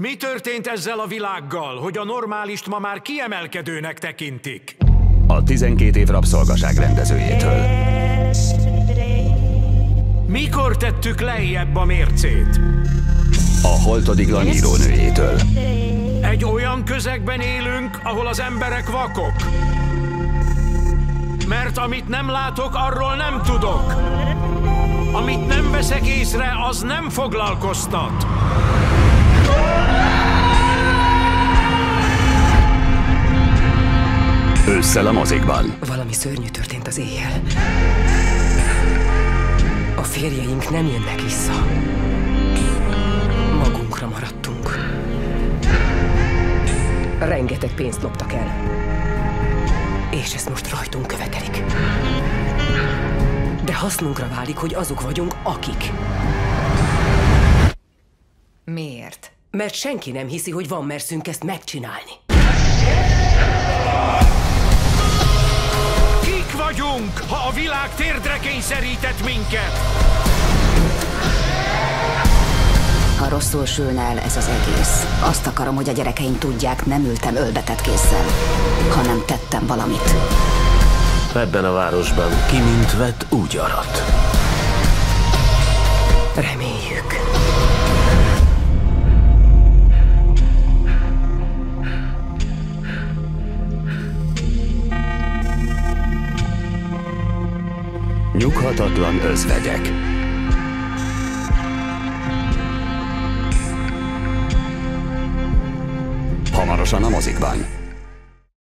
Mi történt ezzel a világgal, hogy a normálist ma már kiemelkedőnek tekintik? A 12 év rabszolgaság rendezőjétől. Mikor tettük lejjebb a mércét? A holtodiglan írónőjétől. Egy olyan közegben élünk, ahol az emberek vakok. Mert amit nem látok, arról nem tudok. Amit nem veszek észre, az nem foglalkoztat. Ősszel a mozikban. Valami szörnyű történt az éjjel. A férjeink nem jönnek vissza. Magunkra maradtunk. Rengeteg pénzt loptak el. És ezt most rajtunk követelik. De hasznunkra válik, hogy azok vagyunk, akik. Miért? Mert senki nem hiszi, hogy van merszünk ezt megcsinálni. Kik vagyunk, ha a világ térdre kényszerített minket? Ha rosszul sülne el ez az egész, azt akarom, hogy a gyerekeim tudják, nem ültem ölbetett kézzel, hanem tettem valamit. Ebben a városban ki mint vett, úgy arat. Reméljük. Nyughatatlan özvegyek. Hamarosan a mozikban.